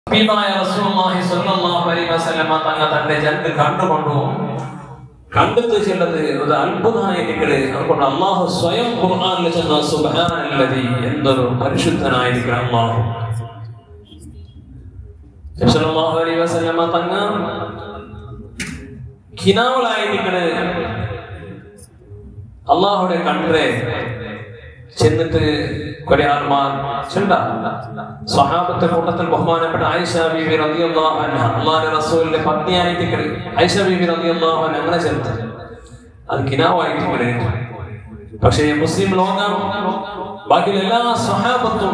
റസൂലുള്ളാഹി സ്വല്ലല്ലാഹു അലൈഹി വസല്ലമ തന്റെ ജനത കണ്ടുകൊണ്ടു കണ്ടെത്തി ചെല്ലത് ഒരു അത്ഭുതമായിരിക്കട്ടെ. അതുകൊണ്ട് അള്ളാഹു സ്വയം ഖുർആനിൽ ചെന്ന സുബ്ഹാനല്ലദീ എന്തൊരു പരിശുദ്ധനായിരിക്കണം അള്ളാഹു. സ്വല്ലല്ലാഹു അലൈഹി വസല്ലമ തങ്ങ കിനാവലായിരിക്കണേ അള്ളാഹുടെ കണ്ടേ ചെന്നിട്ട് കൊടിയാർമാർ ചെണ്ട സ്വഹാബത്തെ കൂട്ടത്തിൽ ബഹുമാനപ്പെട്ട ആയിഷ ബീബി റളിയല്ലാഹു അൻഹ അല്ലാഹുവിന്റെ റസൂലിന്റെ പത്നിയായിട്ട് ആയിഷ ബീബി റളിയല്ലാഹു അൻഹ അങ്ങനെ ചെന്നത് അത് കിനാവായിട്ട്. പക്ഷേ മുസ്ലിം ലോകം ബാക്കിയുള്ള എല്ലാ സ്വഹാബത്തും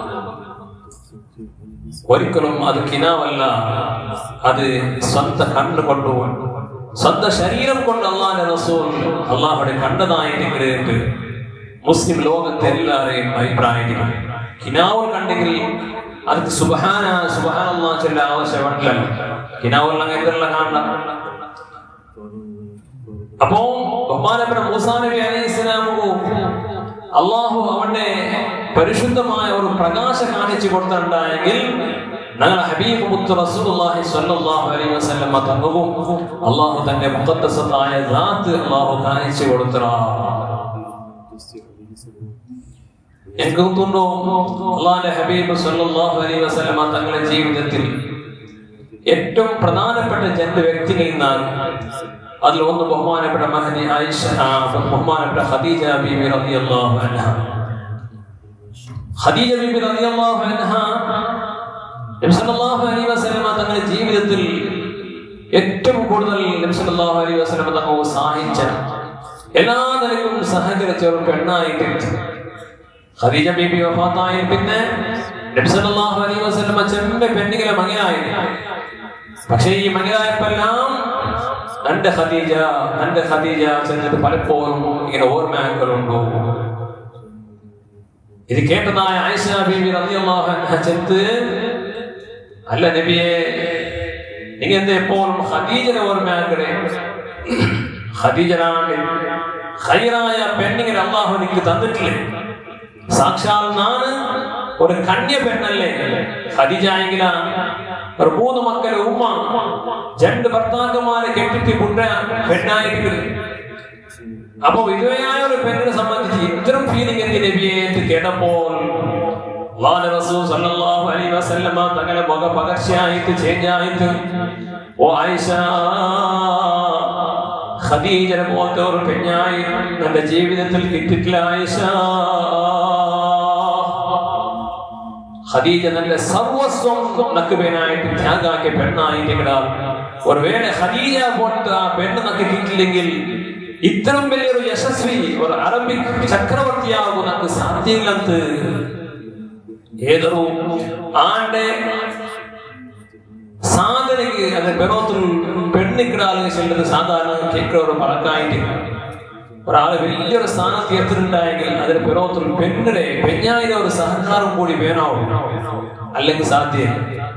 ഒരിക്കലും അത് കിനാവല്ല, അത് സ്വന്തം കണ്ണുകൊണ്ടു സ്വന്തം ശരീരം കൊണ്ട് അള്ളാഹുവിന്റെ റസൂൽ അള്ളാഹുടെ കണ്ടതായിട്ട് മുസ്ലിം ലോകത്തെ എല്ലാവരെയും അഭിപ്രായം. കിനാവൽ കണ്ടെങ്കിൽ അത് സുബ്ഹാനല്ലാഹ് ചൊല്ല ആവശ്യമില്ല. കിനാവൽ അങ്ങനെയുള്ള കാണണം. അപ്പോ ബഹുമാനപ്പെട്ട മൂസാ നബി അലൈഹിസ്സലാമു അള്ളാഹു അവന്റെ പരിശുദ്ധമായ ഒരു പ്രകാശം കാണിച്ചു കൊടുത്തിട്ടുണ്ടായെങ്കിൽ ഞങ്ങളുടെ ഹബീബ് മുത്ത് റസൂലുള്ളാഹി സ്വല്ലല്ലാഹു അലൈഹി വസല്ലം തങ്ങവും അള്ളാഹു തന്റെ മുഖദ്ദസത്തായ ദാത്ത് അള്ളാഹു കാണിച്ചു കൊടുത്തറാ. എനിക്ക് തോന്നുന്നു അള്ളാഹുവിന്റെ ഹബീബ് സ്വല്ലല്ലാഹു അലൈഹി വസല്ലം തങ്ങളുടെ ജീവിതത്തിൽ ഏറ്റവും പ്രധാനപ്പെട്ട രണ്ട് വ്യക്തികളിൽ നിന്നാണ്. അതിൽ ഒന്ന് ബഹുമാനപ്പെട്ട മഹദി ആയിഷ, ബഹുമാനപ്പെട്ട ഖദീജ ബീബി റളിയല്ലാഹു അൻഹ. ഖദീജ ബീബി റളിയല്ലാഹു അൻഹ നബി സല്ലല്ലാഹു അലൈഹി വസല്ലം തങ്ങളുടെ ജീവിതത്തിൽ ഏറ്റവും കൂടുതൽ നബി സല്ലല്ലാഹു അലൈഹി വസല്ലം തങ്ങൾ സഹായിച്ച എല്ലാ നിലക്കും സഹകരിച്ച ഒരു പെണ്ണായിട്ട് ഖദീജ ബീബി വഫാത്തായ പിന്നെ നബി സല്ലല്ലാഹു അലൈഹി വസല്ലം ചെമ്പെ പെണ്ണികളെ മകനായി. പക്ഷേ ഈ മകനായപ്പെല്ലാം തന്റെ ഖദീജ ചെന്നിട്ട് പലപ്പോഴും ഇങ്ങനെ ഓർമ്മകളുണ്ടോ. ഇത് കേട്ടതായ ആയിഷ ബീബി റളിയല്ലാഹു അൻഹ ചെന്ന്, അല്ല നബിയെ, നിങ്ങൾ എന്താ എപ്പോഴും ഖദീജനെ ഓർമ്മയാക്കണേ? ഖദീജനാണ് ഖൈറായ പെണ്ണിങ്ങനെ അള്ളാഹു എനിക്ക് തന്നിട്ടില്ലേ? സാക്ഷാൽ നാണ് ഒരു കന്യ പെണ്ണല്ലേ ഖദീജ എങ്കില ഒരു 3 മക്കളെ ഉമ്മ, 2 ഭർത്താക്കന്മാരെ കെട്ടിട്ട് പെണ്ണായിട്ട്. അപ്പൊ വിധവയായ ഒരു പെണ്ണിനെ സംബന്ധിച്ച് ഇത്തരം ഫീലിംഗ് എന്ത് നബിയെ എന്ന് കേട്ടപ്പോൾ അല്ലാഹുവിന്റെ റസൂൽ സല്ലല്ലാഹു അലൈഹി വസല്ലം തങ്ങളുടെ മുഖ പകർച്ചയായിട്ട് ചേഞ്ചായിട്ട്, ഓ ആയിഷ, ഖദീജയെ പോലത്തെ ഒരു പെണ്ണായി എന്റെ ജീവിതത്തിൽ കിട്ടിയിട്ടില്ല ആയിഷ. ഖദീജ നല്ല സർവസ്വം നക്കുവേനായിട്ട് ത്യാഗാക്കിയ പെണ്ണായിരിക്കണം. ഒരുവേള ഖദീജ പോലത്തെ ആ പെണ്ണ് നക്ക് കിട്ടിയില്ലെങ്കിൽ ഇത്തരം വലിയൊരു യശസ്വി ഒരു അറബിക് ചക്രവർത്തിയാകും നമുക്ക് സാധ്യമില്ലെന്ന് ഏതൊരു ആണ്ടെ സാധനയ്ക്ക് അത് ബെറോത്തിൽ പെണ്ണിക്കിടാലും ചെല്ലുന്നത് സാധാരണ കേൾക്കുന്നവർ പറക്കായിട്ട് ഒരാള് വലിയൊരു സ്ഥാനത്ത് എത്തിയിട്ടുണ്ടായെങ്കിൽ അതിന് ബെറോത്തിൽ പെഞ്ഞായിരം ഒരു സഹകാരം കൂടി വേണാവും, അല്ലെങ്കിൽ സാധ്യത.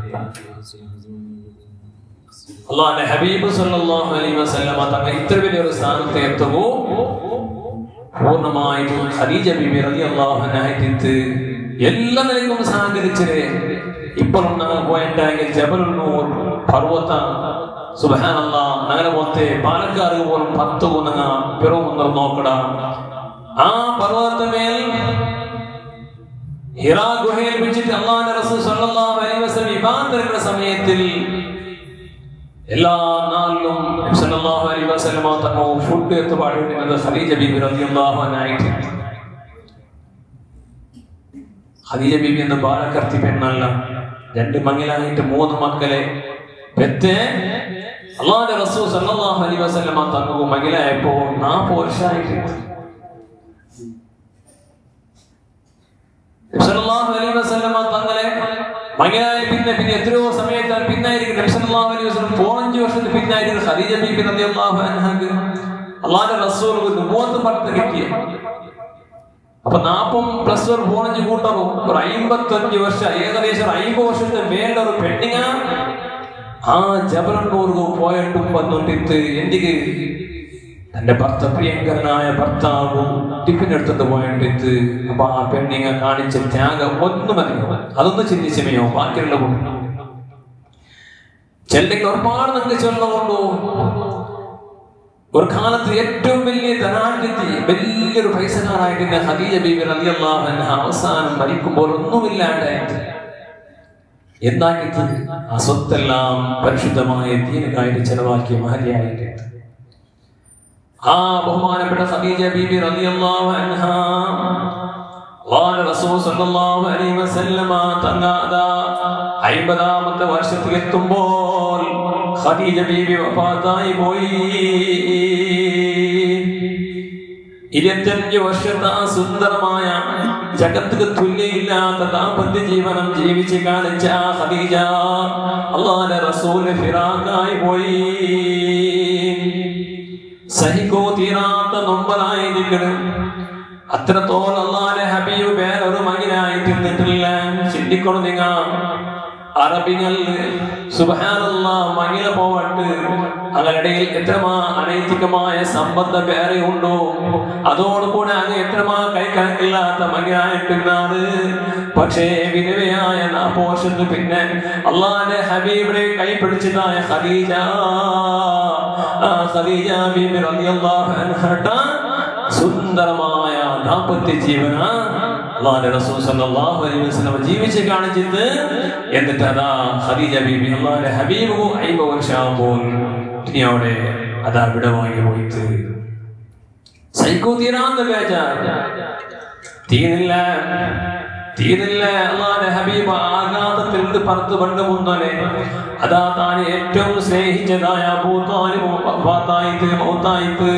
അല്ലാഹുവിന്റെ ഹബീബ് സല്ലല്ലാഹു അലൈഹി വസല്ലം തങ്ങൾ ഇത്ര വലിയൊരു സ്ഥാനത്ത് എത്തുകയോ പൂർണ്ണമായിട്ടും ഖദീജ ബീബി റളിയല്ലാഹു അൻഹയ്ക്ക് എല്ലാ നിലയ്ക്കും സഹകരിച്ചേ. ഇപ്പോഴും ഞങ്ങൾ പോയിട്ടുണ്ടെങ്കിൽ ജബലുൽ നൂർ പർവ്വത സുബ്ഹാനല്ലാഹ് ഞങ്ങളെ പോലത്തെ പാലക്കാർക്ക് പോലും 10 ഗുണങ്ങ പിറവൊന്നും നോക്കട. ആ പർവ്വതമേൽ ഹിറാ ഗുഹയിൽ വെച്ചിട്ട് അല്ലാഹുവിന്റെ റസൂൽ സല്ലല്ലാഹു അലൈഹി വസല്ലം ഇബാദത്തിന്റെ സമയത്തിൽ എല്ലാ നാളിലും സല്ലല്ലാഹു അലൈഹി വസല്ലം തങ്ങൾ ഫുഡ് എടുത്ത് പാടിയിരുന്നത് ഖദീജ ബീബി റളിയല്ലാഹു അൻഹയ്ക്ക്. ഖദീജ ബീബി എന്ന ബാലകർത്തി പെണ്ണല്ല, 2 മംഗലായിട്ട് 3 മക്കളെ പെറ്റ് അല്ലാഹുവിന്റെ റസൂൽ സല്ലല്ലാഹു അലൈഹി വസല്ലം തങ്ങൾ മംഗലായപ്പോ 40 വർഷമായിട്ട് സല്ലല്ലാഹു അലൈഹി വസല്ലം തങ്ങളെ മംഗലായ പിന്നെ എത്രയോ സമയത്താൽ പിന്നായിരിക്കും നബി സല്ലല്ലാഹു അലൈഹി വസല്ലം 15 വർഷത്തിന് പിന്നായിരിക്കും ഖദീജ ബീബി റളിയല്ലാഹു അൻഹക്ക് അല്ലാഹുവിന്റെ റസൂൽ നുബുവത്ത് പട്ടം കിട്ടിയ. അപ്പൊ 40+1 15 കൂട്ടറും ഒരു 55 വർഷം, ഏകദേശം 50 വർഷത്തെ മേലെ ഒരു പെണ്ണിങ്ങ ആ ജബലുൽ നൂർ പോയിട്ടും വന്നിട്ട് എന്തിക്ക് തന്റെ പ്രിയങ്കരനായ ഭർത്താവ് ടിഫിനെടുത്തത് പോയിട്ട്. അപ്പൊ ആ പെണ്ണിങ്ങ കാണിച്ച ത്യാഗം ഒന്നും മതി, അതൊന്നും ചിന്തിച്ചമയോ ബാക്കിയുള്ള ചെല്ലെങ്കിൽ ഒരുപാട് നിങ്ങൾക്ക് ചൊല്ലുകൊണ്ടു. ഒരു കാലത്ത് ഏറ്റവും വലിയ ധനാഢ്യത്തി വലിയൊരു പൈസക്കാരായിട്ട് ഖദീജ ബീബി റളിയല്ലാഹു അൻഹ അവസാനം മരിക്കുമ്പോൾ ഒന്നുമില്ലാണ്ടായിട്ട് എന്തായിട്ട് ആ സ്വത്തെല്ലാം പരിശുദ്ധമായ ദീനിനായിട്ട് ചെലവാക്കിയ മഹതിയായിട്ട് ആ ബഹുമാനപ്പെട്ട ഖദീജ ബീബി റളിയല്ലാഹു അൻഹ റസൂൽ സല്ലല്ലാഹു അലൈഹി വസല്ലമ തങ്ങാത 50ാമത്തെ വർഷത്തിൽ എത്തുമ്പോൾ ഖദീജ ബീബി വഫാത്തായി പോയി. 25 വർഷത്തെ ആ സുന്ദരമായ ജഗത്തിന് തുല്യമില്ലാത്ത ദാമ്പത്യ ജീവനം ജീവിച്ച് കാണിച്ച ഖദീജ അല്ലാഹുവിന്റെ റസൂൽ ഫിറാഖായി പോയി. സഹിക്കോ തീരാത്ത നൊമ്പലായിരിക്കണം. അത്രത്തോളം അല്ലാഹുവിന്റെ ഹബീബ് വേറൊരു മകനായി തീർന്നിട്ടില്ല. ചിന്തിക്കണം നിങ്ങൾ. അറബികൾ സുബ്ഹാനല്ലാഹ് മകില പോവട്ട് അവരുടെയിൽ എത്രമാ അനൈതികമായ സംബന്ധം വേറെ ഉണ്ടോ, അതോടുകൂടെ അങ്ങ് എത്രമാ കൈക്കണക്കില്ലാത്ത മകനായിട്ടിരുന്നാണ്. പക്ഷേ വിധവയായ 40 വർഷത്തിന് പിന്നെ അള്ളാന്റെ ഹബീബിനെ കൈപിടിച്ചതായ ഖദീജ ബീബി റളിയല്ലാഹു അൻഹ സുന്ദരമായ ദാമ്പത്യ ജീവന അല്ലാഹുവിന്റെ റസൂൽ സല്ലല്ലാഹു അലൈഹി വസല്ലം ജീവിച്ച് കാണിച്ചിട്ട് എന്നിട്ട് അതാ ഖദീജ ബീബി അല്ലാഹുവിന്റെ ഹബീബ് 50 വർഷമാകുമ്പോൾ ദുനിയാവിടെ അതാ വിടവാങ്ങി പോയിട്ട് സൈക്കോ തീരാത്ത ബേജാർ തീരില്ല. അല്ലാഹുവിന്റെ ഹബീബ് ആഘാതത്തിൽ നിന്ന് പുറത്ത് പണ്ട് മുന്നോലെ അതാ താൻ ഏറ്റവും സ്നേഹിച്ചതായ അബൂ താലിബ് മൗത്തായിപ്പ്.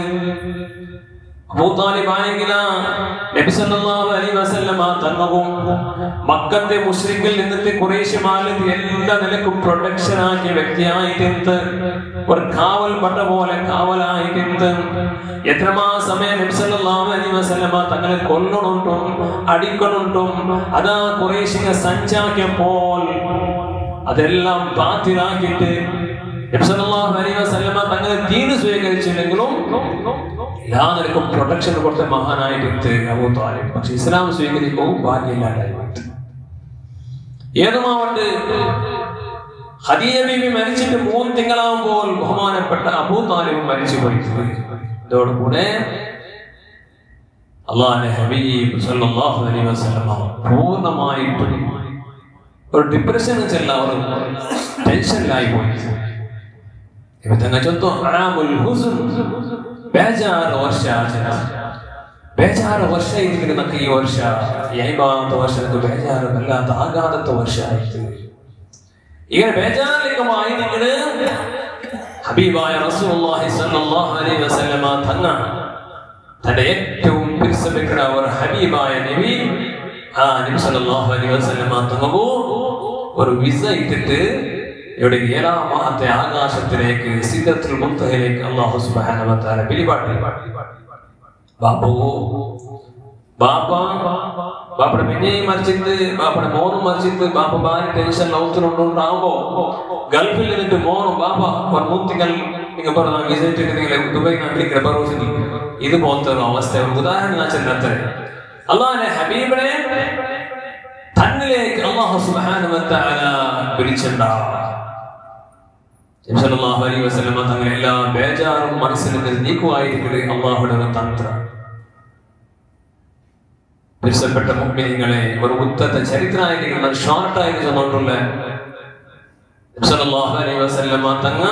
അബൂ താലിബ് ആയെങ്കിൽ നബി സല്ലല്ലാഹു അലൈഹി വസല്ലം തങ്ങവും മക്കത്തെ മുശ്രിക്കിൽ നിന്നിട്ട് ഖുറൈശിമാരിൽ എല്ലാ നിലക്കും പ്രൊട്ടക്ഷൻ ആക്കിയ വ്യക്തിയായിട്ട് ഒരു കാവൽ പട്ട പോലെ കാവലായിട്ട് എത്രമാ സമയം നബി സല്ലല്ലാഹു അലൈഹി വസല്ലം തങ്ങളെ കൊല്ലണുണ്ടും അടിക്കണുണ്ടും അതാ ഖുറൈശിനെ സഞ്ചാക്കിയപ്പോൾ അതെല്ലാം ബാത്തിലാക്കിയിട്ട് നബി സല്ലല്ലാഹു അലൈഹി വസല്ലം തങ്ങളെ ദീന് സ്വീകരിച്ചില്ലെങ്കിലും എല്ലാ നിലക്കും പ്രൊട്ടക്ഷൻ കൊടുത്ത മഹാനായിട്ട് അബൂ താലിബ്. പക്ഷെ ഇസ്ലാം സ്വീകരിക്കവും ഭാഗ്യമില്ലാണ്ടായി. ഏതുമാവട്ടെ ഖദീജ ബീബി മരിച്ചിട്ട് 3 തിങ്കളാകുമ്പോൾ ബഹുമാനപ്പെട്ട അബൂ താലിബ് മരിച്ചു പോയി. ഇതോടുകൂടെ അല്ലാഹുവിന്റെ ഹബീബ് സല്ലല്ലാഹു അലൈഹി വസല്ലം പൂർണ്ണമായിട്ടും ഒരു ഡിപ്രഷൻ ചെല്ല ഒരു ടെൻഷനിലായി പോയി. ഇപ്പൊ തങ്ങൾ ചൊല്ലുന്നു ആമുൽ ഹുസ്ൻ, ബേജാറ് വർഷ ഇരിക്കുന്ന ഈ വർഷ 50ാമത്തെ വർഷങ്ങൾക്ക് ബേജാറ് വല്ലാത്ത ആഘാതത്തെ വർഷമായിട്ട് ഇങ്ങനെ ബേജാറിലേക്കുമായി നിങ്ങള് ഹബീബായ റസൂലുള്ളാഹി സ്വല്ലല്ലാഹു അലൈഹി വസല്ലം തങ്ങൾ തന്റെ ഏറ്റവും പ്രിയപ്പെട്ട ഒരു ഹബീബായ നബി നബി സല്ലല്ലാഹു അലൈഹി വസല്ലം തങ്ങൾ ഒരു വിസ ഇട്ടിട്ട് ഇവിടെ 7ാമത്തെ ആകാശത്തിലേക്ക് സിദ്റത്തുൽ മുൻതഹയിലേക്ക് അല്ലാഹു സുബ്ഹാനഹു വ തആല പിടിപാട്ടി. ബാപ്പയുടെ പിന്നെയും മരിച്ചിട്ട് ബാപ്പയുടെ മോനും മരിച്ചിട്ട് ബാപ്പ ഭാര്യ ടെൻഷൻ ലൗത്തിലുണ്ടാകുമ്പോ ഗൾഫിൽ നിന്നിട്ട് മോനും ബാപ്പ ഒരു 3 തിങ്കൾ നിങ്ങൾ പറഞ്ഞ വിസയിട്ടിട്ട് ദുബായ് നാട്ടിലേക്ക് ബറോസിന് ഇതുപോലത്തെ ഒരു അവസ്ഥ ഉദാഹരണം ഞാൻ ചെന്നത്ര അല്ലാഹുവിന്റെ ഹബീബിനെ തന്നിലേക്ക് അല്ലാഹു സുബ്ഹാനഹു വ തആല വിളിച്ചിട്ടുണ്ടാവും. നബി സല്ലല്ലാഹു അലൈഹി വസല്ലം തങ്ങൾ എല്ലാ ബേജാറും മനസ്സിൽ നിന്ന് നീക്കുവായിരിക്കട്ടെ അല്ലാഹുവിന്റെ തന്ത്രം. പ്രിയപ്പെട്ട മുഅ്മിനീങ്ങളെ, ഒരു ഉത്തമ ചരിത്രമായിരിക്കുന്ന ഷോർട്ടായിട്ട് ചെന്നിട്ടുള്ള നബി സല്ലല്ലാഹു അലൈഹി വസല്ലം തങ്ങൾ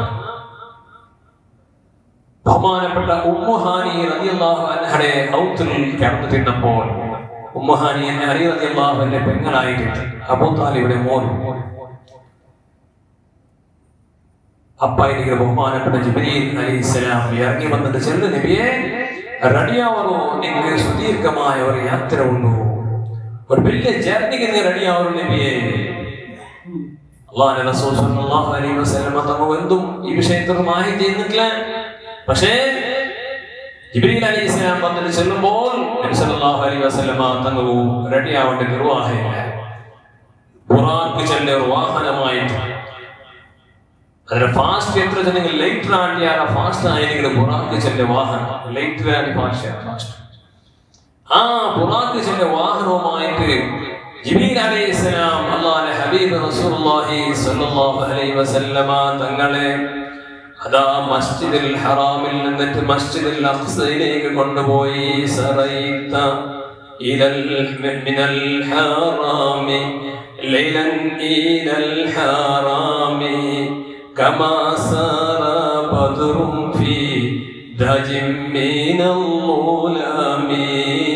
ബഹുമാനപ്പെട്ട ഉമ്മു ഹാനി റളിയല്ലാഹു അൻഹയുടെ ഔത്തിൽ കിടന്നു തിന്നപ്പോൾ ഉമ്മു ഹാനി അലി റളിയല്ലാഹു അൻഹയുടെ പെങ്ങളായിട്ട് അബൂ താലിബിന്റെ മോൻ അപ്പായിരിക്കുന്ന ബഹുമാനപ്പെട്ട ജിബ്രീൽ അലൈഹിസ്സലാം ഇറങ്ങി വന്നിട്ട് ചെല്ലു നബിയെ റെഡിയാവണോ, നിങ്ങൾക്ക് സുദീർഘമായ ഒരു യാത്ര ഉണ്ടോ, ഒരു വലിയ ജേർണിക്ക് നിങ്ങൾ റെഡിയാവണോ നബിയെ. അല്ലാഹുവിന്റെ റസൂൽ സല്ലല്ലാഹു അലൈഹി വസല്ലം തങ്ങൾ എന്തും ഈ വിഷയത്തിൽ മാഹിതി ചെയ്യുന്നില്ല. പക്ഷേ ജിബ്രീൽ അലൈഹിസ്സലാം വന്നിട്ട് ചെല്ലുമ്പോൾ നബി സല്ലല്ലാഹു അലൈഹി വസല്ലം തങ്ങൾ റെഡിയാവേണ്ട നിർവാഹമില്ല. ബുറാഖ് ചെല്ലെ ഒരു വാഹനമായിട്ട് അതിന്റെ ഫാസ്റ്റ് എത്ര ജനങ്ങൾ ലൈറ്റർ ആണ്ടിയാൽ ഫാസ്റ്റ് ആയെങ്കിൽ ബുറാഖ് ചെല്ലെ വാഹനം ലൈറ്റർ ആൻഡ് ഫാസ്റ്റ്. ആ ബുറാഖ് ചെല്ലെ വാഹനവുമായിട്ട് ജിബ്രീൽ അലൈഹിസ്സലാം അല്ലാഹുവിന്റെ ഹബീബ് റസൂലുള്ളാഹി സ്വല്ലല്ലാഹു അലൈഹി വസല്ലമ തങ്ങളെ അതാ മസ്ജിദുൽ ഹറാമിൽ നിന്നിട്ട് മസ്ജിദുൽ അഖ്സയിലേക്ക് കൊണ്ടുപോയി. സറൈത ഇലൽ മിനൽ ഹറാമി ലൈലൻ ഇലൽ ഹറാമി കമാ സറ ബദ്റുൻ ഫീ ദജിം മിനൽ മുലാമി.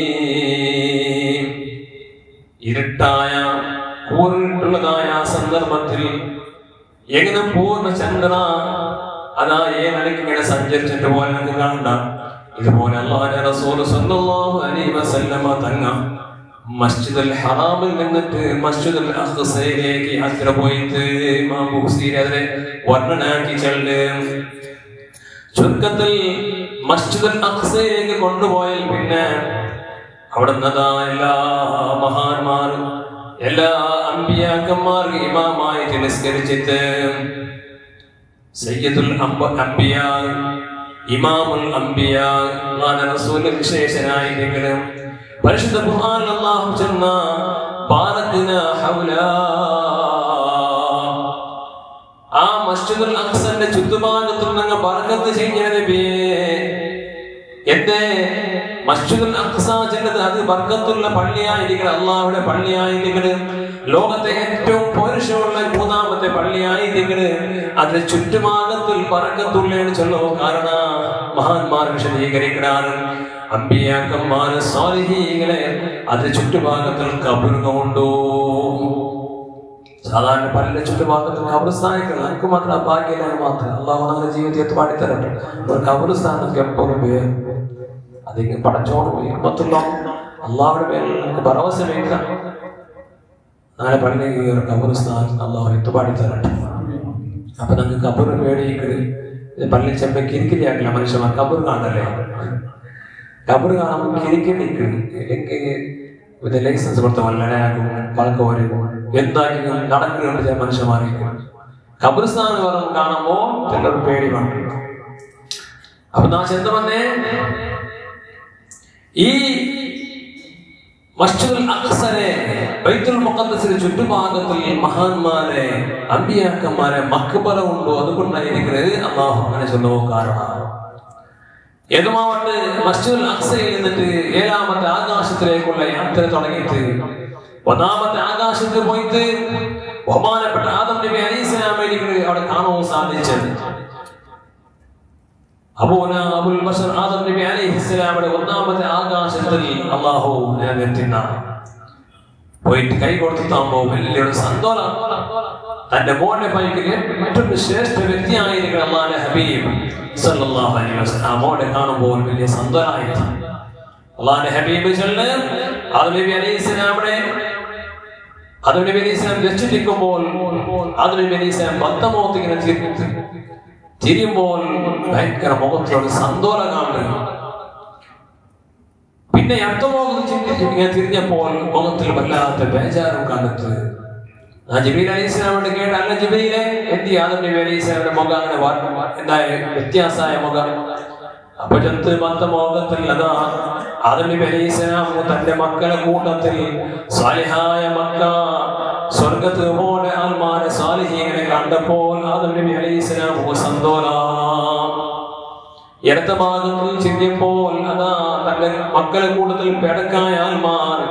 ഇരുട്ടായ കൂറിട്ടുള്ളതായ സന്ദർഭത്തിൽ എങ്ങനെ പൂർണ്ണ ചന്ദ്ര അതാ ഏനിടയ്ക്ക് ഇങ്ങനെ സഞ്ചരിച്ചിട്ട് പോലെ നമുക്ക് കാണണ്ട. ഇതുപോലെ അല്ലാഹുവിന്റെ റസൂൽ സ്വല്ലല്ലാഹു അലൈഹി വസല്ലമ തങ്ങ മസ്ജിദുൽ ഹറാമിൽ നിന്നിട്ട് മസ്ജിദുൽ അഖ്സയിലേക്ക് യാത്ര പോയിട്ട് ഇമാം ബുഖാരി അതിനെ വർണ്ണനാക്കി ചെല്ലും. ചുരുക്കത്തിൽ മസ്ജിദുൽ അഖ്സയിലേക്ക് കൊണ്ടുപോയാൽ പിന്നെ അവിടുന്ന് എല്ലാ മഹാന്മാരും എല്ലാ അമ്പിയാക്കന്മാർക്കും ഇമാമായിട്ട് നിസ്കരിച്ചിട്ട് സയ്യിദുൽ അംബിയാ ഇമാമുൽ അംബിയാ റസൂൽ വിശേഷനായിരിക്കണം. പരിശുദ്ധ ഖുർആനിൽ അല്ലാഹു ചെന്ന ബാറക്ന ഹൗലാ ആ മസ്ജിദുൽ അഖ്സന്റെ ചുറ്റുഭാഗത്തും നിങ്ങൾ ബർക്കത്ത് ചെയ്യണ നബിയേ. എന്റെ മസ്ജിദുൽ അഖ്സ ചെന്നത് അത് ബർക്കത്തുള്ള പള്ളിയായിരിക്കണം, അള്ളാഹുവിന്റെ പള്ളിയായിരിക്കണം, ലോകത്തെ ഏറ്റവും പൗരുഷമുള്ള മൂന്നാമത്തെ പള്ളിയായിരിക്കണം. അതിന്റെ ചുറ്റുഭാഗത്തിൽ ബർക്കത്തുള്ളതാണ് ചൊല്ലോ. കാരണം മഹാന്മാർ വിശദീകരിക്കണാണ് അമ്പിയാക്കന്മാര് സ്വാലിഹീങ്ങളെ അതിന്റെ ചുറ്റുഭാഗത്തിൽ കബറുകളുണ്ടോ. സാധാരണ പള്ളിയുടെ ചുറ്റുഭാഗത്തിൽ ഖബർസ്ഥാനങ്ങൾ നമുക്ക് മാത്രം ഭാഗ്യമാണ് മാത്രം അള്ളാഹു നമ്മുടെ ജീവിതത്തെ പാടിത്തരട്ടെ. ഒരു ഖബർസ്ഥാനൊക്കെ എപ്പോഴും അതിങ്ങനെ പടച്ചോട് മറ്റുള്ള അള്ളാഹുടെ പേരിൽ നമുക്ക് ഭരവസമില്ല. അങ്ങനെ പള്ളിയിൽ ഒരു ഖബർസ്ഥാൻ അള്ളാഹു എത്തു പാടിത്തരട്ടെ. അപ്പൊ നമുക്ക് കബർ പേടിക്കരുത്. പള്ളി ചെമ്പ കിരിക്കിരിയാക്കില്ല മനുഷ്യന്മാർ കബർ കാണല്ലേ. കബർ കാണുമ്പോൾ കിരിക്കിരിക്കും ലൈസൻസ് കൊടുത്ത വല്ലടയാക്കും വളക്ക് വരും എന്താക്കി നടക്കുന്നുണ്ട് ചില മനുഷ്യന്മാർക്ക്. ഖബർസ്ഥാൻ കാണുമ്പോ ചിലർ പേടി വേണ്ട. അപ്പൊ നാ ചെന്ന് വന്നേ ഈ മസ്ജിദുൽ അഖ്സനെ ബൈത്തുൽ മുഖദ്ദസിന്റെ ചുറ്റുഭാഗത്തിൽ മഹാന്മാരെ അമ്പിയാക്കന്മാരെ മഖ്ബറ ഉണ്ടോ. അതുകൊണ്ടായിരിക്കുന്നത് അല്ലാഹു അങ്ങനെ ചൊല്ലോ. കാരണം ഏതുമാവട്ടെ മസ്ജിദുൽ അഖ്സയിൽ നിന്നിട്ട് 7ാമത്തെ ആകാശത്തിലേക്കുള്ള യാത്ര തുടങ്ങിയിട്ട് 1ാമത്തെ ആകാശത്തിൽ പോയിട്ട് ബഹുമാനപ്പെട്ട ആദം നബി അലൈഹിസ്സലാമിനെ അവിടെ കാണാൻ സാധിച്ചത്. അബുൽ ബശർ ആദം നബി അലൈഹിസ്സലാമിന്റെ 1ാമത്തെ ആകാശത്തിൽ അല്ലാഹു നിലനിർത്തുന്ന പോയിട്ട് കൈ കൊടുത്താകുമ്പോ വലിയൊരു സന്തോഷം. തന്റെ മോന്റെ പൈക്കിൽ മറ്റൊരു ശ്രേഷ്ഠ വ്യക്തിയായിരിക്കണം അല്ലാഹുവിന്റെ ഹബീബ് സല്ലല്ലാഹു അലൈഹി വസല്ലം. ആ മോനെ കാണുമ്പോൾ വലിയ സന്തോഷമായിട്ട് അല്ലാഹുവിന്റെ ഹബീബ് ആദം നബി അലൈഹിസ്സലാമിനെ രക്ഷിക്കുമ്പോൾ ആദം നബി അലൈഹിസ്സലാം ബദ്ധമോത്തിങ്ങനെ തിരിയുമ്പോൾ ഭയങ്കര മുഖത്തിലൊരു സന്തോഷം കാണുന്നു. പിന്നെ അർത്ഥമോഹത്തിന് തിരിഞ്ഞപ്പോൾ മുഖത്തിൽ വല്ലാത്ത ബേജാറും കണ്ടെത്ത്. ആ ജിബ്രീൽ അലൈഹിസ്സലാമോട് കേട്ട അല്ല ജിബ്രീലെ എന്തി ആദം നബി അലൈഹിസ്സലാമിന്റെ മുഖം അങ്ങനെ എന്തായ വ്യത്യാസമായ മുഖം. അപ്പൊ ബദ്ധമോഹത്തിൽ അതാ ആദം നബി അലൈഹിസ്സലാം തന്റെ മക്കളെ കൂട്ടത്തിൽ സാലിഹായ മക്ക സ്വർഗത്ത് പോലെ ആൽമാരെ സാലിഹീനെ കണ്ടപ്പോൾ ആദം നബി അലൈഹിസ്സലാം സന്തോഷം. ഇടത്ത ഭാഗത്തിൽ ചിന്തിയപ്പോൾ അതാ തന്റെ മക്കളെ കൂട്ടത്തിൽ പെടക്കായ ആൽമാർ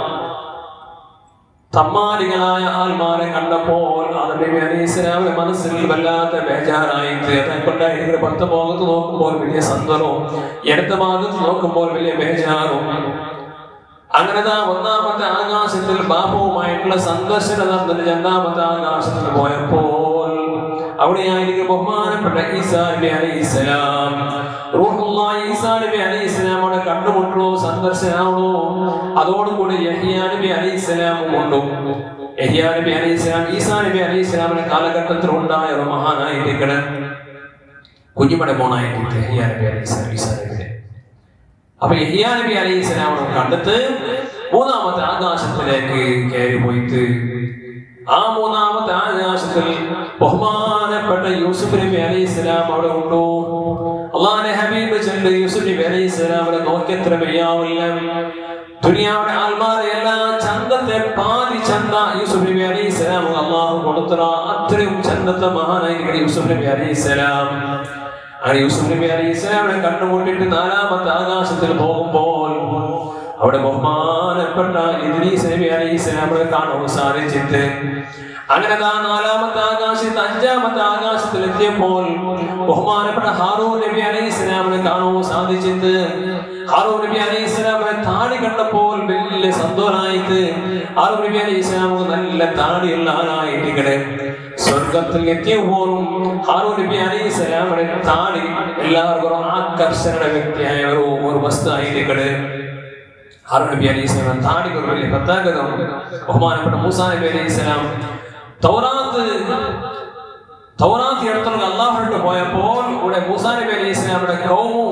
തമ്മാലികളായ ആൽമാരെ കണ്ടപ്പോൾ ആദം നബി അലൈഹിസ്സലാമിന്റെ മനസ്സിൽ വല്ലാത്ത ബേജാറായിട്ട് അതുകൊണ്ടായിരിക്കും പത്ത് ഭാഗത്ത് നോക്കുമ്പോൾ വലിയ സന്തോഷവും ഇടത്ത ഭാഗത്ത് നോക്കുമ്പോൾ വലിയ ബേജാറും. അങ്ങനെ 1ാമത്തെ ആകാശത്തിൽ ബാബുവുമായിട്ടുള്ള സന്ദർശനം നടന്നിട്ട് 2ാമത്തെ ആകാശത്തിൽ പോയപ്പോൾ അവിടെയായിരിക്കും ബഹുമാനപ്പെട്ട ഈസാ നബി അലൈഹിസ്സലാം. റൂഹുല്ലാഹി ഈസാ നബി അലൈഹിസ്സലാമോടെ കണ്ടുമുട്ടുള്ളൂ, സന്ദർശനാവുള്ളൂ. അതോടുകൂടി യഹ്യാ നബി അലൈഹിസ്സലാമും ഉണ്ടു. യഹ്യാ നബി അലൈഹിസ്സലാം ഈസാ നബി അലൈഹിസ്സലാമിന്റെ കാലഘട്ടത്തിൽ ഉണ്ടായ ഒരു മഹാനായിരിക്കണം. കുഞ്ഞുമടെ മോണായിട്ട് യഹ്യാ നബി അലൈഹിസ്സലാം ഈസാ നബിയുടെ. അപ്പൊ യഹ്യാ നബി അലൈഹിസ്സലാമിനെ കണ്ടിട്ട് 3ാമത്തെ ആകാശത്തിലേക്ക് കയറി പോയിട്ട് ആ 3ാമത്തെ ആകാശത്തിൽ ബഹുമാനപ്പെട്ട യൂസുഫ് നബി അലൈഹിസ്സലാം അവിടെ ഉണ്ടോ. അല്ലാഹുവിന്റെ ഹബീബ് ചെന്ന് യൂസുഫ് നബി അലൈഹിസ്സലാമിനെ നോക്കിയത്ര വയ്യാവില്ല. ദുനിയാവിലെ ആൽമാരെ എല്ലാ ചന്തത്തെ പാതിച്ച ചന്ത യൂസുഫ് നബി അലൈഹിസ്സലാം അല്ലാഹു കൊടുത്തറ അത്രയും ചന്തത്തെ മഹാനായിരിക്കും യൂസുഫ് നബി അലൈഹിസ്സലാം. അങ്ങനെ യൂസുഫ് നബി അലൈഹിസ്സലാമിനെ കണ്ടുമുട്ടിയിട്ട് 4ാമത്തെ ആകാശത്തിൽ പോകുമ്പോൾ അവിടെ ബഹുമാനപ്പെട്ട ഇദ്രീസ് നബി അലൈഹിസ്സലാമിനെ കാണാൻ സാധിച്ചിട്ട് അങ്ങനെ 4ാമത്തെ ആകാശത്ത് 5ാമത്തെ ആകാശത്തിൽ എത്തിയപ്പോൾ ബഹുമാനപ്പെട്ട ഹാറൂൻ നബി അലൈഹിസ്സലാമിനെ കാണാൻ സാധിച്ചിട്ട് ഹാറൂൻ നബി അലൈഹിസ്സലാമിനെ താടി കണ്ടപ്പോൾ വലിയ സന്തോഷമായിട്ട് ഹാറൂൻ നബി അലൈഹിസ്സലാം നല്ല താടിയുള്ള ആളായിട്ട് സ്വർഗത്തിൽ എത്തിയപ്പോഴും ഹാറൂൻ നബി അലൈഹിസ്സലാമിനെ താടി എല്ലാവർക്കും ആകർഷണ വ്യക്തിയായ ഒരു വസ്തു ആയിട്ട് ഹാറൂൻ നബി അലൈഹിസ്സലാം താടിക്ക് ഒരു വലിയ പ്രത്യേകത. ബഹുമാനപ്പെട്ട മൂസാ നബി അലൈഹിസ്സലാം തൗറാത്ത് എടുത്തുള്ള അള്ളാഹുവിനോട് പോയപ്പോൾ ഇവിടെ മൂസാ നബി അലൈഹിസ്സലാമിന്റെ കൗമും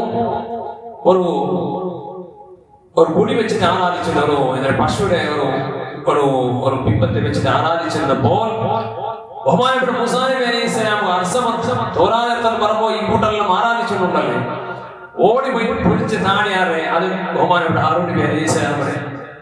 ഒരു കുടി വെച്ചിട്ട് ആരാധിച്ചിരുന്ന പശുവിടെ ഒരു ബിംബത്തെ വെച്ചിട്ട് ആരാധിച്ചിരുന്നപ്പോൾ ബഹുമാനപ്പെട്ട മൂസാ നബി അലൈഹിസ്സലാം തൗറാത്ത് പറയുമ്പോൾ ഈ കൂട്ടെല്ലാം ആരാധിച്ചിട്ടുണ്ടല്ലേ ഓടി പോയി പിടിച്ച് താടിയാറെ അത് ബഹുമാനപ്പെട്ട ഹാറൂൻ നബി അലൈഹിസ്സലാമിനെ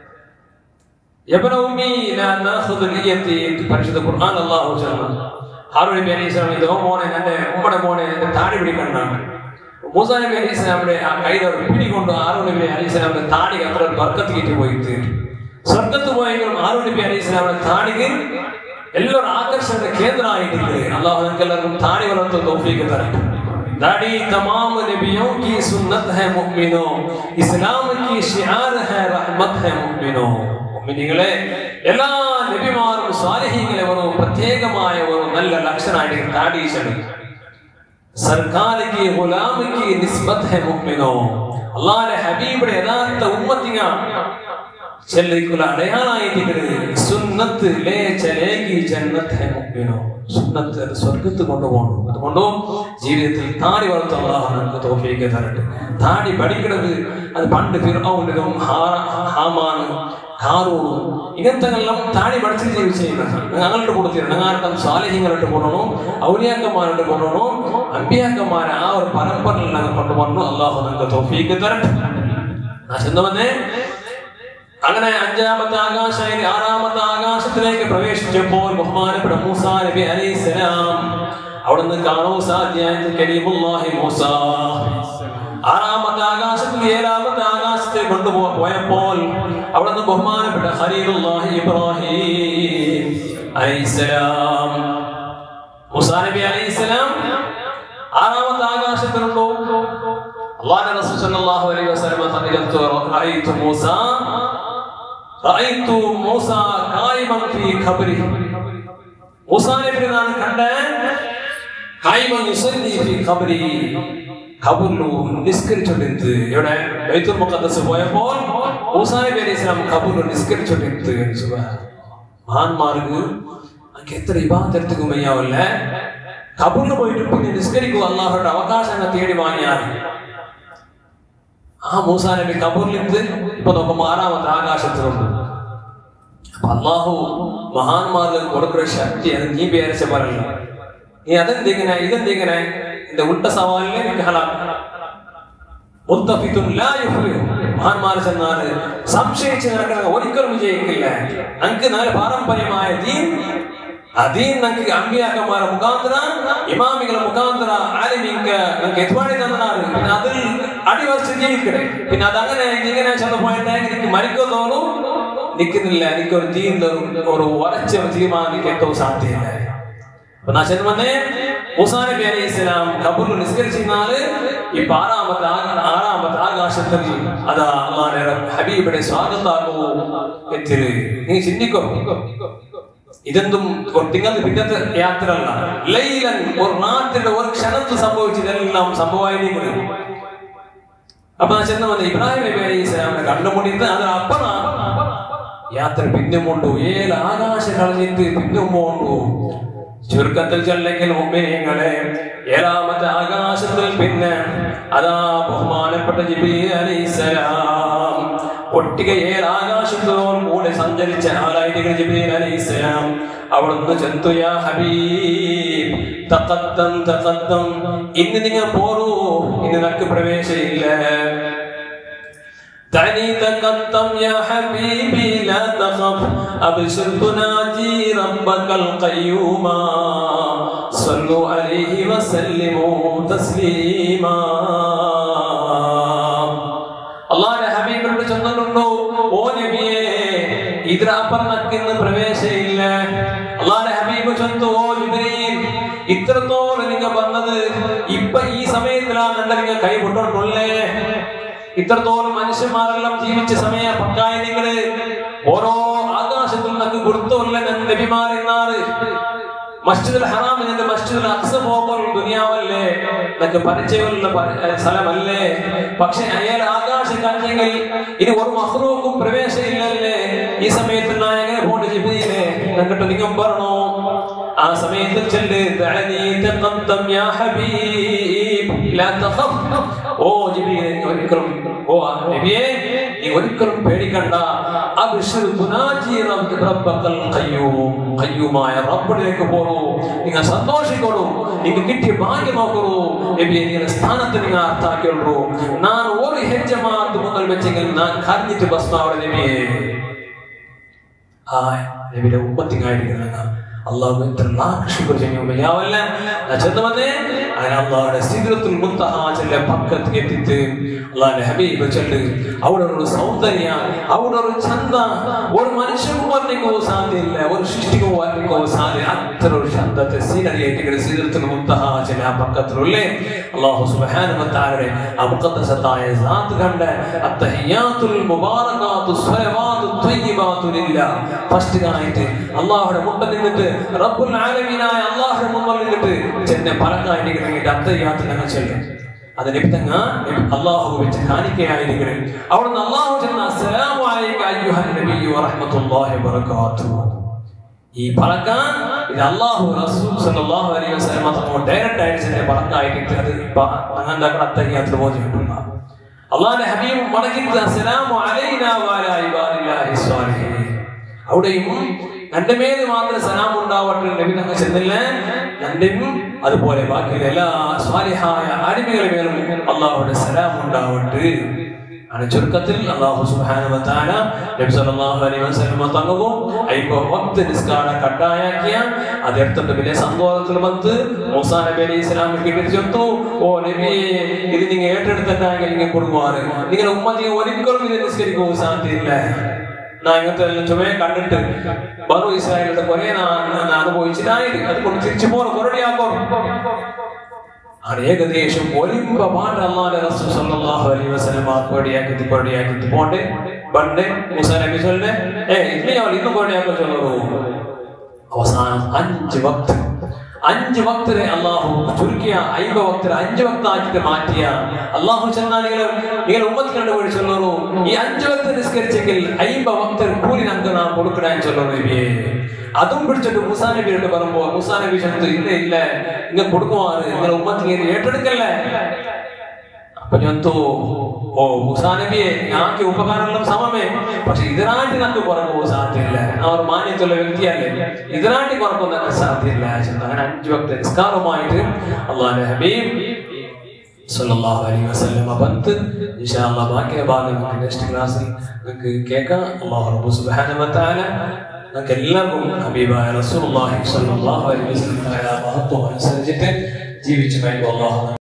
പരിശുദ്ധ ഖുർആൻ അല്ലാഹു ചൊല്ലുന്നു. ഹാറൂൻ നബി അലൈഹിസ്സലാം ഇതോ മോനെ എന്റെ ഉമ്മയുടെ മോനെ എന്റെ താടി പിടിക്കണ്ടാണ്. മൂസാ നബി അലൈഹിസ്സലാമിന്റെ ആ കയ്യിൽ ഒരു പിടി കൊണ്ട് ഹാറൂൻ നബി അലൈഹിസ്സലാമിന്റെ താടിക്ക് അത്ര ബർക്കത്ത് കിട്ടി പോയിട്ട് സ്വർഗത്ത് പോയെങ്കിലും ഹാറൂൻ നബി അലൈഹിസ്സലാമിന്റെ താടിക്ക് എല്ലാവരും ആകർഷണ കേന്ദ്രമായിട്ടുണ്ട്. അല്ലാഹു നമുക്ക് എല്ലാവർക്കും താടി വളർത്തുന്ന തൗഫീഖ് തരട്ടെ. दाढ़ी तमाम नबियों की सुन्नत है मुमिनों, इस्लाम की शिआर है रहमत है मुमिनों. മുഅ്മിനീങ്ങളെ എല്ലാ നബിമാരും സ്വാലിഹീങ്ങളെ ഒരു പ്രത്യേകമായ ഒരു നല്ല ലക്ഷണമായിട്ട് താടിയിട്ടുണ്ട്. സർക്കാർ की गुलाम की निस्बत है मुमिनों. അല്ലാഹുവിന്റെ ഹബീബിന്റെ യഥാർത്ഥ ഉമ്മത്തിക ചെല്ലിക്കുള്ള അടയാളായിട്ട് സുന്നത്ത് ലേ ചലേഗി ജന്നത്ത് ഹെ മുഅ്മിനോ. സുന്നത്ത് അത് സ്വർഗത്ത് കൊണ്ടുപോകണം. അതുകൊണ്ടോ ജീവിതത്തിൽ താടി വളർത്തുന്ന അല്ലാഹു നമുക്ക് തൗഫീഖ് തരട്ടെ. താടി പഠിക്കുന്നത് അത് പണ്ട് ഫിർഔനും ഹാമാനും ഹാറൂനും ഇങ്ങനത്തെ എല്ലാം താടി പഠിച്ച് ജീവിച്ചിരുന്നത്. ഞങ്ങളുടെ കൊടുത്തിരുന്നു ഞങ്ങളുടെ സ്വാലിഹ്യങ്ങളിട്ട് കൊണ്ടോണം, ഔലിയാക്കന്മാരോട്ട് കൊണ്ടോണം, അമ്പിയാക്കന്മാരെ ആ ഒരു പരമ്പരയിൽ ഞങ്ങൾ കൊണ്ടുപോകണം. അല്ലാഹു നമുക്ക് തൗഫീഖ് തരട്ടെ. ചെന്നവന്നെ അങ്ങനെ 5ാമത്തെ ആകാശമായി 6ാമത്തെ ആകാശത്തിലേക്ക് പ്രവേശിച്ചപ്പോൾ ബഹുമാനപ്പെട്ട മൂസാ നബി അലൈഹിസ്സലാം അവിടുന്ന് കാണാൻ സാധ്യമായത് കരീമുല്ലാഹി മൂസ. 6ാമത്തെ ആകാശത്തിൽ 7ാമത്തെ ആകാശത്തെ കൊണ്ടുപോയപ്പോൾ അവിടുന്ന് ബഹുമാനപ്പെട്ട ഖലീലുല്ലാഹി ഇബ്രാഹിം അലൈഹിസ്സലാം മൂസാ നബി അലൈഹിസ്സലാം 6ാമത്തെ ആകാശത്തിലുണ്ടോ. അല്ലാഹുവിന്റെ റസൂൽ സല്ലല്ലാഹു അലൈഹി വസല്ലം റഅയ്തു മൂസ ഖായിമൻ ഫീ ഖബ്രി. മൂസാ നബിയെ ഞാൻ കണ്ടേ ഖായിമൻ യുസല്ലി ഫീ ഖബ്രി. ഖബറിൽ നിസ്കരിച്ചുകൊണ്ടിരുന്നത്. ഇവിടെ ബൈത്തുൽ മുഖദ്ദസ് പോയപ്പോൾ മൂസാ നബി അലൈഹിസ്സലാം ഖബറിൽ നിസ്കരിച്ചുകൊണ്ടിരുന്നത്. സുബ്ഹാനല്ലാഹ്. മഹാന്മാർക്ക് അങ്ങ് എത്ര ഇബാദത്ത് മയ്യാവല്ല. ഖബറിൽ പോയിട്ട് പിന്നെ നിസ്കരിക്കുക അല്ലാഹുവിന്റെ അവകാശങ്ങൾ തേടി വാങ്ങിയാൽ ആ മൂസാ നബി ഖബറിലിരുന്ന് ഇപ്പൊ നോക്കുമ്പോൾ 6ാമത്തെ ആകാശത്തിലുണ്ട്. അപ്പൊ അല്ലാഹു മഹാന്മാർക്ക് കൊടുക്കുന്ന ശക്തി അത് നീ വിചാരിച്ച പറയല്ല. നീ അതെന്തിങ്ങനെ ഇതെന്തിങ്ങനെ இந்த ഉൾട്ട സവാലിനെ മഹാന്മാർ ചെന്നാല് സംശയിച്ച് നടക്കുന്ന ഒരിക്കലും വിജയിക്കില്ല. നമുക്ക് നല്ല പാരമ്പര്യമായ ദീൻ ಅದೀನ್ ನಂಗೆ ಅಂಬಿಯಾಕಮಾರ ಮುಖಾಂತರ ಇಮಾಮಿಗಳ ಮುಖಾಂತರ ಆಲಿಮಿಂಗೆ ನಂಗೆ ಎತ್ವಾಡಿ ತಂದನಾರು അതിൽ അടിവശ ജീവിക്കണേ. പിന്നെ അതങ്ങനെ ഇങ്ങനെ ചെന്ന് പോയിട്ട് എനിക്ക് മരിക്കുന്നതോന്നു നിൽക്കുന്നില്ല. എനിക്കൊരു ഒരു ഉറച്ച തീരുമാനം ഏറ്റവും സാധ്യമില്ല. അപ്പൊ ഞാൻ ചെന്ന് വന്നേ മൂസാ നബി അലൈഹിസ്സലാം ഖബറിൽ നിസ്കരിച്ചിരുന്നാല് ഈ 6ാമത്തെ ആകാശത്തിൽ അതാ അല്ലാഹുവിന്റെ ഹബീബിന്റെ സ്വാഗതാകൂ എത്തിര്. നീ ചിന്തിക്കോ ഇതെന്തും തിങ്കൾ പിന്നത്തെ യാത്ര അല്ല. ലൈലൻ ഒരു നാട്ടിലെ ഒരു ക്ഷണത്തിൽ സംഭവിച്ചതെല്ലാം സംഭവമായിരിക്കും. അപ്പൊ ചെന്ന് വന്ന് ഇബ്രാഹിം നബി അലൈഹിസ്സലാമിനെ കണ്ടുമുട്ടിട്ട് അതിനപ്പുറം യാത്ര പിന്നുമുണ്ടു. 7 ആകാശം കളഞ്ഞിട്ട് പിന്നുമുണ്ടു. ചുരുക്കത്തിൽ ചെല്ലെങ്കിൽ മുഅ്മിനീങ്ങളെ 7ാമത്തെ ആകാശത്തിൽ പിന്നെ അതാ ബഹുമാനപ്പെട്ട ജിബ്രീൽ അലൈഹിസ്സലാം ഒട്ടിക 7 ആകാശത്തോട് കൂടെ സഞ്ചരിച്ച ആളായിട്ട് ജിബ്രീൽ അലൈഹിസ്സലാം അവിടുന്ന് ചെന്നു യാ ഹബീബ് തഖദ്ദം ഇന്ന് നിങ്ങൾ പോരൂ, ഇന്ന് നിനക്ക് പ്രവേശമില്ല. തനി തഖദ്ദം യാ ഹബീബി ലാ തഖഫ് أبشر تناجي ربك القيوم صلوا عليه وسلموا تسليما അള്ളാഹുവിന്റെ ഹബീബിനോട് ചൊല്ലുന്നുണ്ടോ ഓ നബിയേ ഇതിനപ്പുറം പ്രവേശമില്ല. അള്ളാഹുവിന്റെ ഹബീബ് ചൊല്ലുന്നു ഓ ജിബ്രീൽ ഇത്രത്തോളം നിങ്ങൾ വന്നത് ഇപ്പൊ ഈ സമയത്തിലാണ് നിങ്ങൾ കൈവിട്ടുള്ളേ. ഇത്രത്തോളം മനുഷ്യന്മാരെല്ലാം ജീവിച്ച സമയ പക്കായ നിങ്ങള് ഓരോ ആകാശത്തിൽ നിന്നൊക്കെ ഗുരുത്വമുള്ള നബിമാരെന്നാറ് മസ്ജിദുൽ ഹറാമിന്റെ മസ്ജിദുൽ അഖ്സ പോകുമ്പോൾ ദുനിയാവല്ലേ എന്നൊക്കെ പരിചയമുള്ള സ്ഥലമല്ലേ. പക്ഷെ അയാൾ ആകാശം കണ്ടെങ്കിൽ ഇനി ഒരു മഖ്ലൂഖും പ്രവേശമില്ലല്ലേ. ഈ സമയത്ത് നായകനെ കൊണ്ട് ജിബ്രീലെ എന്നിട്ട് നിങ്ങൾ പറഞ്ഞോ ആ സമയത്ത് ചെല്ല് യാ ഹബീബ് ലാ തഖഫ്. ഓ ജിബ്രീലെ ഒരിക്കലും ഓ നബിയേ നീ ഒരിക്കലും പേടിക്കണ്ട. അബ്ശിർ തുനാജി റബ്ബക്കൽ ഖയ്യൂം. ഖയ്യൂമായ റബ്ബിലേക്ക് പോകൂ, നിങ്ങൾ സന്തോഷിക്കോളൂ, നിങ്ങൾ കിട്ടിയ ഭാഗ്യം നോക്കൂ നബിയെ. നിങ്ങളുടെ സ്ഥാനത്ത് നിങ്ങൾ അർത്ഥാക്കിയുള്ളൂ. ഞാൻ ഒരു ഹെജ്ജമാത്ത് മുതൽ വെച്ചെങ്കിൽ ഞാൻ കരഞ്ഞിട്ട് ബസ്മാവിടെ നബിയെ. ആ നബിയുടെ ഉമ്മത്തിനായിരിക്കുന്ന അള്ളാഹു എത്ര ശുക്ർ ചെയ്യുകയല്ല. ചെന്നവന്നെ അങ്ങനെ അള്ളാഹുടെ സിദ്റത്തുൽ മുൻതഹ ചെല്ലെ പക്കത്ത് എത്തിയിട്ട് അള്ളാഹുവിന്റെ ഹബീബ് ചെല്ല്. അവിടെ ഒരു സൗന്ദര്യ, അവിടെ ഒരു ചന്ത, ഒരു മനുഷ്യനും വർണ്ണിക്കോ സാധ്യമില്ല, ഒരു സൃഷ്ടിക്കോ വർണ്ണിക്കോ സാധ്യത. അത്ര ഒരു ചന്തത്തെ സീനറിയായിട്ട് സിദ്റത്തുൽ മുൻതഹ ചെല്ലെ ആ പക്കത്തിലുള്ളേ അള്ളാഹു സുബ്ഹാനഹു വ തആലയുടെ ആ മുഖദ്ദസത്തായ സാത്ത് കണ്ട് അത്തഹിയാത്തുൽ മുബാറകാത്തു സ്വലവാത്തു ത്വയ്യിബാത്തു ലില്ലാഹ് ഫസ്റ്റ് ആയിട്ട് അള്ളാഹുടെ മുന്നിൽ നിന്നിട്ട് റബ്ബുൽ ആലമീനായ അല്ലാഹുവിന്റെ മുന്നിൽ നിന്നിട്ട് ചെന്നെ പറക്കായിരിക്കുന്ന അത്തഹിയാത്ത് ഞങ്ങൾ ചൊല്ലും. അതിനെ അള്ളാഹു വെച്ച് കാണിക്കുകയായിരിക്കണം. അവിടുന്ന് അള്ളാഹു ചെന്ന അസ്സലാമു അലൈക അയ്യുഹൻ നബിയ്യു വറഹ്മത്തുള്ളാഹി വബറകാതുഹു. ഈ പറക്കാൻ ഇത് അള്ളാഹു റസൂൽ സല്ലല്ലാഹു അലൈഹി വസല്ലം തങ്ങൾ ഡയറക്റ്റ് ആയിട്ട് ചെന്നെ പറക്കായിട്ട് അത് അങ്ങനെ അത്തഹിയാത്ത് ബോധിപ്പിക്കുന്നു. അള്ളാഹുവിന്റെ ഹബീബ് മടക്കിയിട്ട് അസ്സലാമു അലൈനാ വഅലാ ഇബാദില്ലാഹി സ്വാലിഹീൻ. അവിടെയും എന്റെ മേല് മാത്രം സലാം ഉണ്ടാവട്ടെ നബി തങ്ങൾ ചെന്നില്ല, എന്റെയും അതുപോലെ ബാക്കിയുള്ള എല്ലാ സ്വാലിഹായ അടിമകളുടെ മേലും അള്ളാഹുവിന്റെ സലാം ഉണ്ടാവട്ടെ. ആണ് ചുരുക്കത്തിൽ അല്ലാഹു സുബ്ഹാനഹു വ തആല നബി സല്ലല്ലാഹു അലൈഹി വസല്ലം തങ്ങും അയ്യോ വക്ത് നിസ്കാരം കട്ടായാക്കിയ അതെടുത്തിട്ട് പിന്നെ സന്തോഷത്തിൽ വന്ന് മൂസാ നബി അലൈഹി സ്വലാം കിട്ടിച്ചു. ഓ നബിയെ ഇത് നിങ്ങൾ ഏറ്റെടുത്തിട്ടാണെങ്കിൽ നിങ്ങൾ കൊടുക്കുവാറ്, നിങ്ങളുടെ ഉമ്മത്തി ഒരിക്കലും ഇത് നിസ്കരിക്കൂ സാധ്യമില്ല. ഇങ്ങനത്തെ ചുമയെ കണ്ടിട്ട് ബനു ഇസ്രായേലിന്റെ കുറെ അനുഭവിച്ചിട്ടായിട്ട് അതുകൊണ്ട് തിരിച്ചു പോകണം, കൊറടിയാക്കോ. ഏകദേശം ഒലിമ്പ പാട്ട് അല്ലാഹുവിന്റെ റസൂൽ സല്ലല്ലാഹു അലൈഹി വസല്ലം കൊറടിയാക്കി പോണ്ടേ ബണ്ടേ മൂസാ നബി ചൊല്ലേ ഇന്നും കൊറടിയാക്കോ ചൊല്ലൂ. അവസാനം 5 വക്തിനെ അള്ളാഹു ചുരുക്കിയ 50 വക്തിൽ 5 വക്താക്കിട്ട് മാറ്റിയ അള്ളാഹു ചെന്നാൽ നിങ്ങൾ ഉമ്മത്തിൽ കണ്ടുപോയി ചൊല്ലൂ. ഈ 5 വക്ത് നിസ്കരിച്ചെങ്കിൽ 50 വക്തിൽ കൂലി നമുക്ക് നാം കൊടുക്കണേ ചൊല്ലൂ നബിയെ. അതും പിടിച്ചിട്ട് മൂസാ നബിയോട് പറയുമ്പോ മൂസാ നബി ചെന്നത് ഇല്ല നിങ്ങൾ കൊടുക്കുവാറ്, നിങ്ങളുടെ ഉമ്മത്തിൽ ഏറ്റെടുക്കല്ലേ. അപ്പൊ ഞെന്തോ ഓ മൂസാ നബിയെ ഞങ്ങൾക്ക് ഉപകാരമെല്ലാം സമമേ, പക്ഷെ ഇതിനായിട്ട് നമുക്ക് കുറക്കോ സാധ്യമില്ല. അവർ മാന്യത്തുള്ള വ്യക്തിയല്ലേ, ഇതിനായിട്ട് കുറക്കുന്ന സാധ്യമില്ല. അങ്ങനെ 5 വക്ത് നിസ്കാരവുമായിട്ട് അല്ലാഹുവിന്റെ ഹബീബ് സല്ലല്ലാഹു അലൈഹി വസല്ലം ബന്ത് ഇൻഷാ അല്ലാഹ് ബാക്കിയ ഭാഗം നമുക്ക് നെക്സ്റ്റ് ക്ലാസ്സിൽ നമുക്ക് കേൾക്കാം. അല്ലാഹു സുബ്ഹാനഹു വ തആല നമുക്ക് എല്ലാവർക്കും ഹബീബായ റസൂലുള്ളാഹി സ്വല്ലല്ലാഹു അലൈഹി വസല്ലം മഹത്വം അനുസരിച്ചിട്ട് ജീവിച്ചു കഴിയുമ്പോൾ അല്ലാഹു